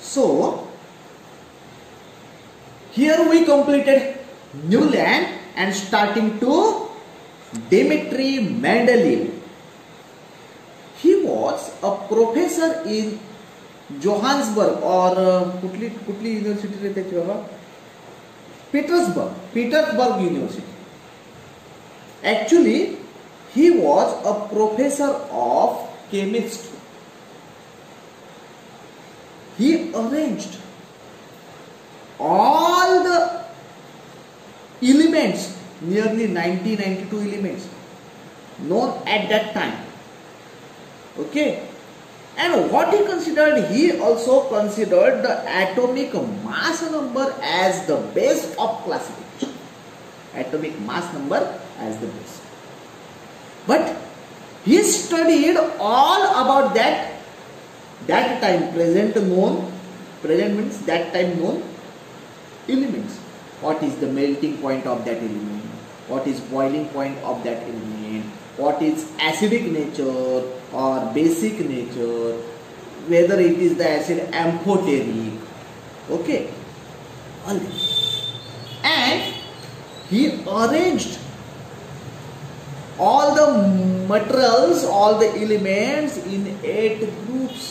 So here we completed Newland and starting to Dmitri Mendeleev. He was a professor in Johannesburg or कुठली university रे त्याची बाबा Petersburg University. Actually he was a professor of chemistry. He arranged all the elements, nearly 92 elements known at that time. Okay, and what he considered, he also considered the atomic mass number as the base of classification. Atomic mass number as the base. But he studied all about that time, present means that time known elements. What is the melting point of that element? What is boiling point of that element? What is acidic nature or basic nature? Whether it is the acid amphoteric. Okay. All this. And he arranged all the materials, all the elements in 8 groups.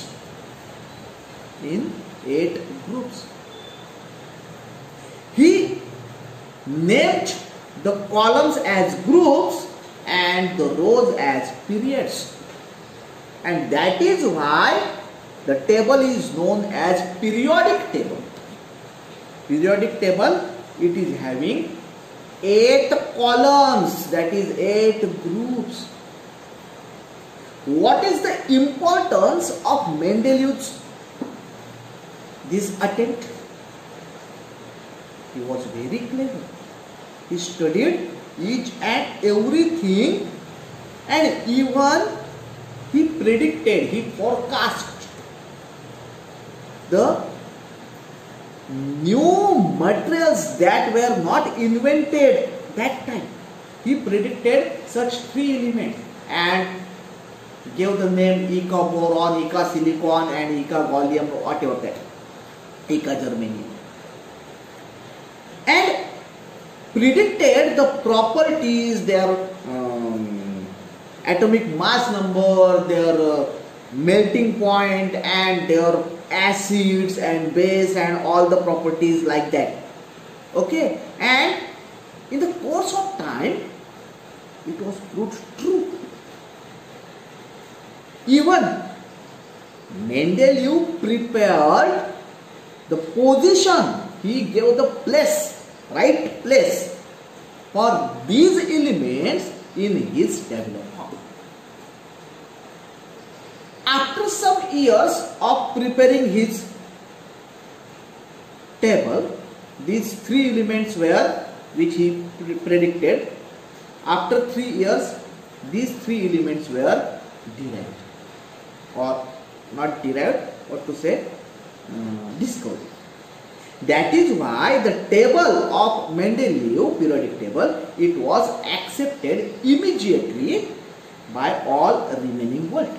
He named the columns as groups and the rows as periods, and that is why the table is known as periodic table. Periodic table, it is having 8 columns, that is 8 groups. What is the importance of Mendeleev's this attempt? He was very clever. He studied each and everything, and even he predicted, he forecast the new materials that were not invented that time. He predicted such 3 elements and gave the name Eka boron, Eka silicon and Eka gallium, whatever that, Eka germanium, and predicted the properties, their atomic mass number, their melting point and their acids and base and all the properties like that. Okay, and in the course of time it was proved true. Even Mendeleev prepared the position, he gave the place, right place for these elements in his tabular form. After some years of preparing his table, these 3 elements were, which he predicted, after 3 years these 3 elements were derived, or not derived, what to say, discovered. That is why the table of Mendeleev, periodic table, it was accepted immediately by all remaining world.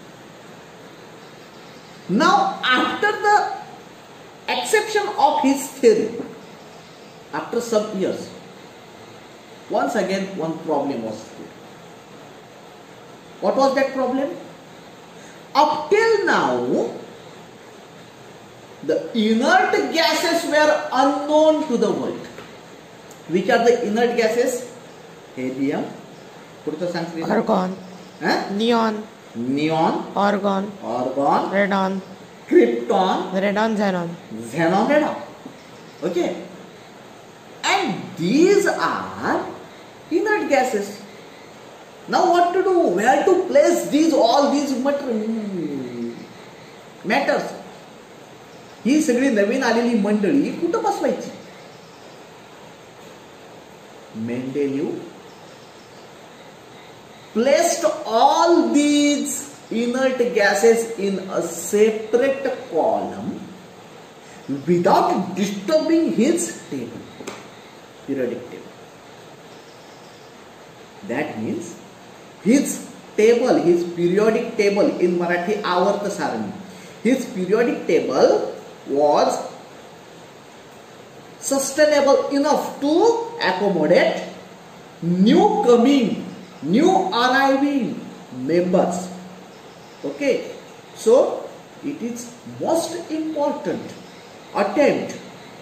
Now, after the acception of his theory, after some years, once again one problem was created. What was that problem? Up till now, the inert gases were unknown to the world. Which are the inert gases? Helium, argon, neon, argon, radon, krypton, xenon. Okay, and these are inert gases. Now what to do? Where to place all these matters? ही सगळी नवीन आलेली मंडळी कुठं बसवायची? Mendeleev placed all these inert gases in a separate column without disturbing his table, periodic table. That means his table, his periodic table, in Marathi Avarta Sarani, his periodic table was sustainable enough to accommodate new arriving members. Okay, so it is most important attempt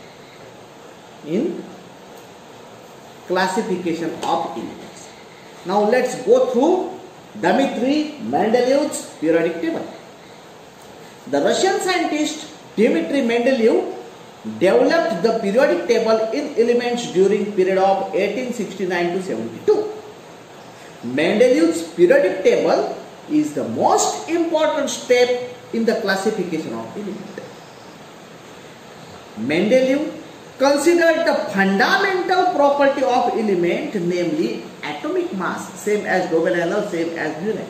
in classification of elements. Now let's go through Dmitry Mendeleev's periodic table. The Russian scientist Dmitry Mendeleev developed the periodic table in elements during period of 1869 to 72. Mendeleev's periodic table is the most important step in the classification of elements. Mendeleev considered the fundamental property of element, namely atomic mass, same as Dobeneller, same as Buren,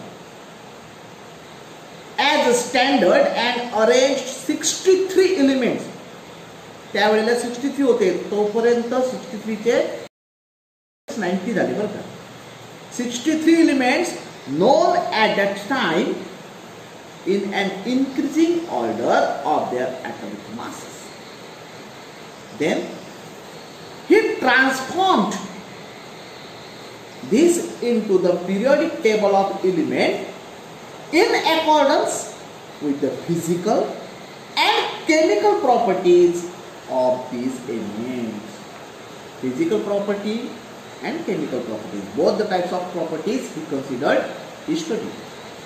as a standard and arranged 63 elements. त्यावेळेला 63 होते, तोपर्यंत 63 चे 90 झाले बरं का. 63 elements known at that time in an increasing order of their atomic masses. Then he transformed this into the periodic table of element in accordance with the physical and chemical properties of these elements. Physical property and chemical properties, both the types of properties he considered, he studied.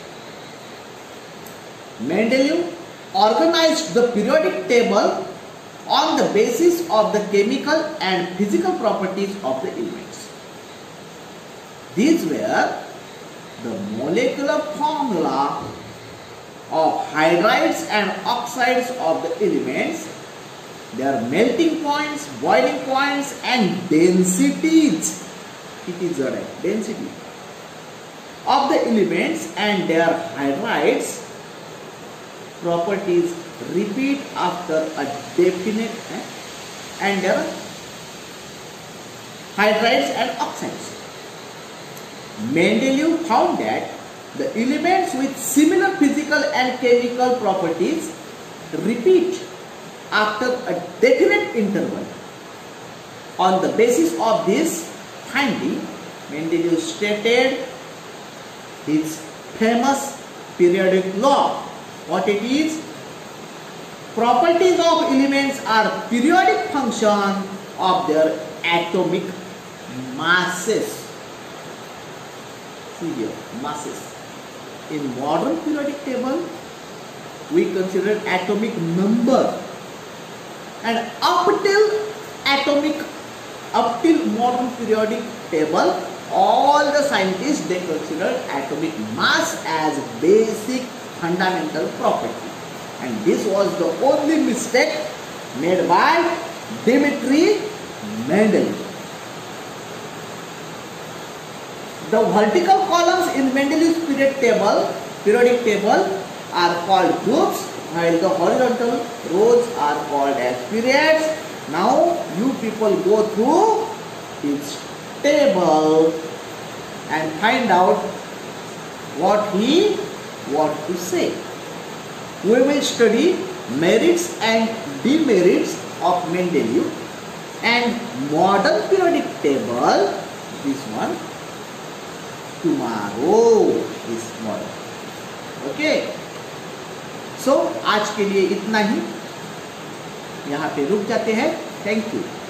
Mendeleev organized the periodic table on the basis of the chemical and physical properties of the elements. These were the molecular formula of hydrides and oxides of the elements, their melting points, boiling points and densities. It is the density of the elements and their hydrides properties repeat after a definite and their hydrides and oxides. Mendeleev found that the elements with similar physical and chemical properties repeat after a definite interval. On the basis of this finding, Mendeleev stated his famous periodic law. What it is? Properties of elements are periodic function of their atomic masses. See here, masses. In modern periodic table, we consider atomic number, and up till modern periodic table, all the scientists, they consider atomic mass as basic fundamental property, and this was the only mistake made by Dmitry Mendeleev. The vertical columns in Mendeleev's periodic table are called groups, while the horizontal rows are called as periods. Now you people go through its table and find out what he wants to say. We will study merits and demerits of Mendeleev and modern periodic table, this one, tomorrow is modern. Okay, so आज के लिए इतना ही, यहाँ पे रुक जाते हैं. Thank you.